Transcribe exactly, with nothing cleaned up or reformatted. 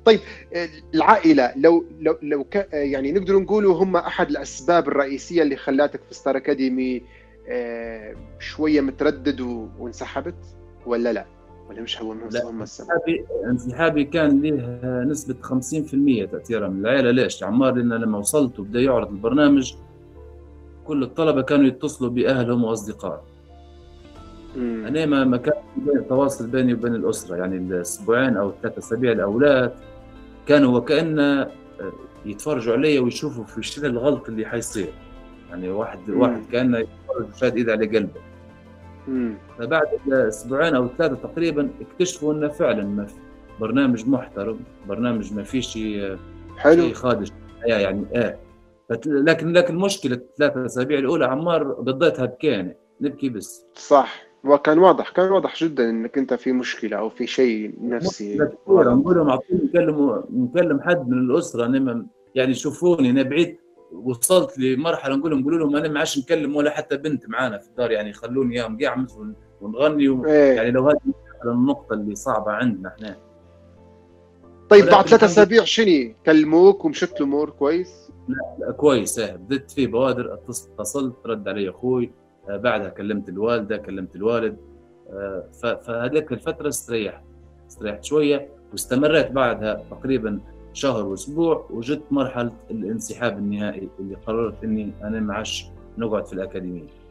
طيب العائلة لو لو لو ك يعني نقدر نقولوا هم أحد الأسباب الرئيسية اللي خلّاتك في ستار أكاديمي آآ شوية متردد و وانسحبت والّا لأ؟ والّا مش هو لأ، هم السبب؟ انسحابي انسحابي كان ليه نسبة خمسين في المية تأثيرًا من العيلة. ليش؟ عمّار لأن لمّا وصلت وبدا يعرض البرنامج، كل الطلبة كانوا يتصلوا بأهلهم وأصدقائهم. إمم. أنا ما ما كان في تواصل بيني وبين الأسرة، يعني الأسبوعين أو الثلاث أسابيع الأولاد كانوا وكأن آآ يتفرجوا عليَّ ويشوفوا في شنو الغلط اللي حيصير. يعني واحد واحد إمم. كأنه يتفرج وشاد إيده على قلبه. إمم. فبعد أسبوعين أو ثلاثة تقريبًا اكتشفوا إنه فعلًا ما في برنامج محترم، برنامج ما فيش حلو. شيء خادش الحياة يعني آه. فت لكن لكن مشكلة الثلاث أسابيع الأولى عمار قضيتها بكينا، نبكي بس. صح، وكان واضح، كان واضح جدًا إنّك أنت في مشكلة أو في شيء مشكلة نفسي كبيرة، نقول غلط. لهم أعطوني نكلموا نكلم حد من الأسرة. أنا م يعني شوفوني أنا بعيد، وصلت لمرحلة نقول لهم قولوا لهم أنا ما عادش نكلم ولا حتى بنت معانا في الدار، يعني خلوني إياهم قاعد ون ونغني و إيه. يعني لو هذه مثلًا النقطة اللي صعبة عندنا إحنا. طيب بعد ولكن ثلاث الحمد أسابيع شنو، كلموك ومشت الأمور كويس؟ لله كويس إيه، بديت في بوادر اتص اتصلت رد علي أخوي. آآ بعدها كلمت الوالدة، كلمت الوالد. آآ ف فهذيك الفترة استريحت، استريحت شوية واستمريت بعدها تقريبًا شهر وأسبوع، وجِت مرحلة الانسحاب النهائي اللي قررت إني أنا ما عادش نقعد في الأكاديمية.